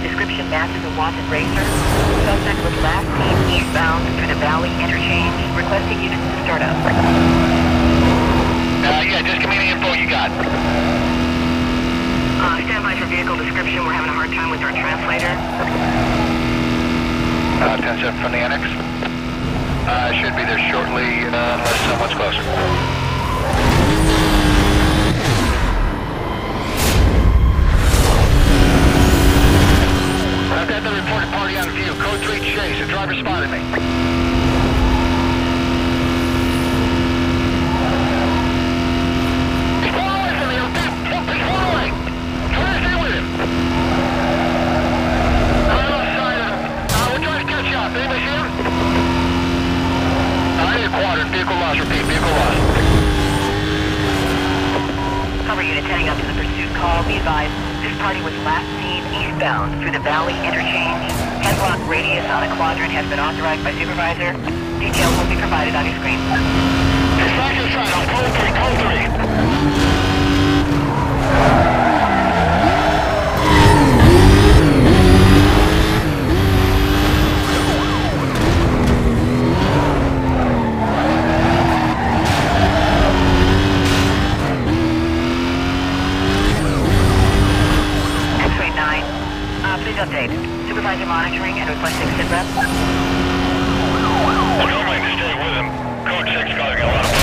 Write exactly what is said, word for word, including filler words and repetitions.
Description matches a wanted racer. Suspect was last seen eastbound through the Valley Interchange, requesting units to start up. Uh, yeah, just give me the info you got. Uh, stand by for vehicle description. We're having a hard time with our translator. Uh, ten seven from the annex. Uh, should be there shortly, uh, unless someone's closer. I've got the reported party on view. Code three chase. The driver spotted me. He's far away from me. He's far away. Try to stay with him. I'm outside of him. Uh, we're trying to catch you up. Anybody see him? I need a quadrant. Vehicle lost. Repeat. Vehicle lost. Cover units heading up to the pursuit call. Be advised, this party was last seen eastbound through the Valley Interchange. Headlock radius on a quadrant has been authorized by supervisor. Details will be provided on your screen. Dispatch inside on code three. Code three. Please update. Supervisor monitoring and requesting sit rep. Well, don't make me stay with him. Code six causing a lot of